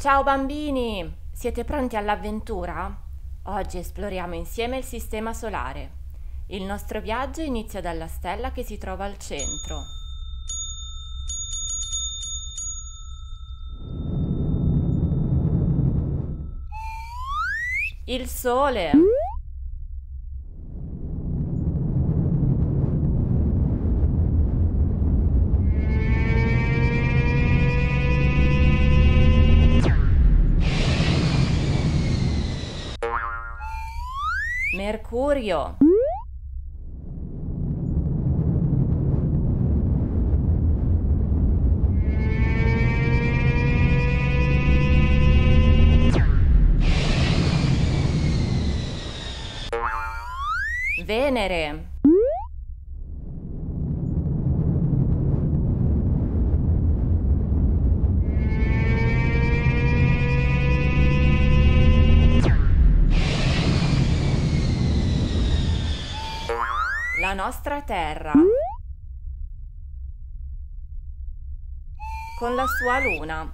Ciao bambini! Siete pronti all'avventura? Oggi esploriamo insieme il Sistema Solare. Il nostro viaggio inizia dalla stella che si trova al centro. Il Sole! Mercurio! Venere! La nostra Terra, con la sua luna.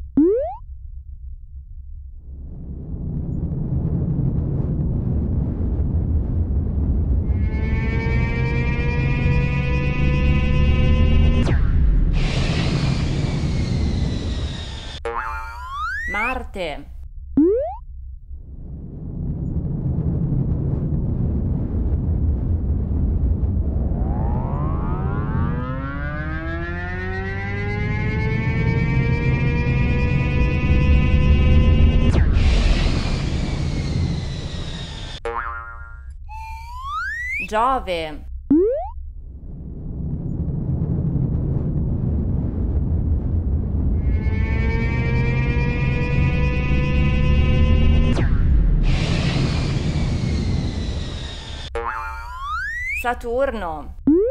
Marte. Giove. Saturno.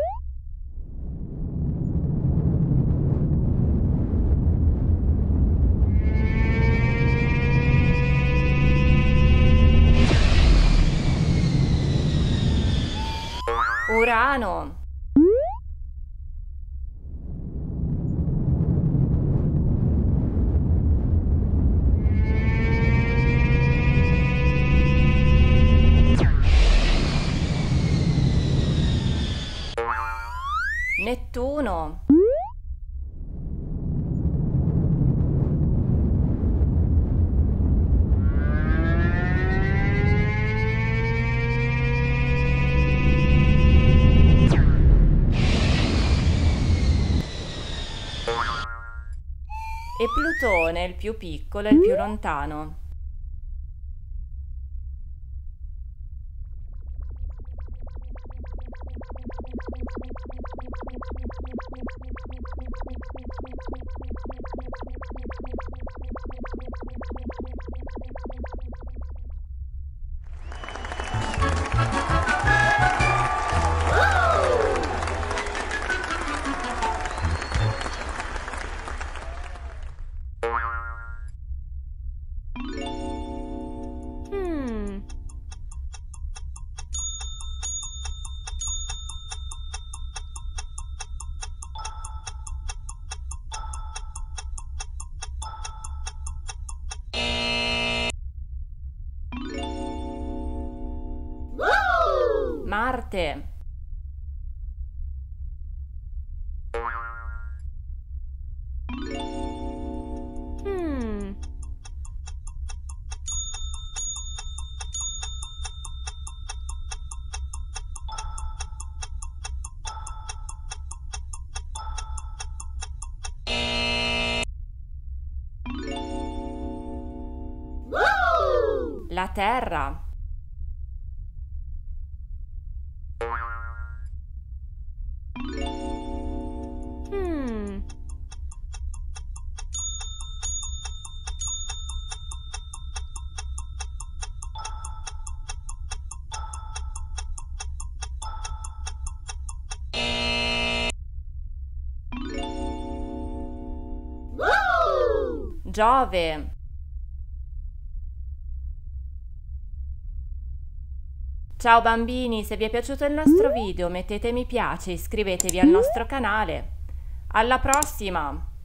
Urano. Nettuno. E Plutone, il più piccolo e il più lontano. Marte. La Terra. Giove. Ciao bambini, se vi è piaciuto il nostro video mettete mi piace, iscrivetevi al nostro canale. Alla prossima!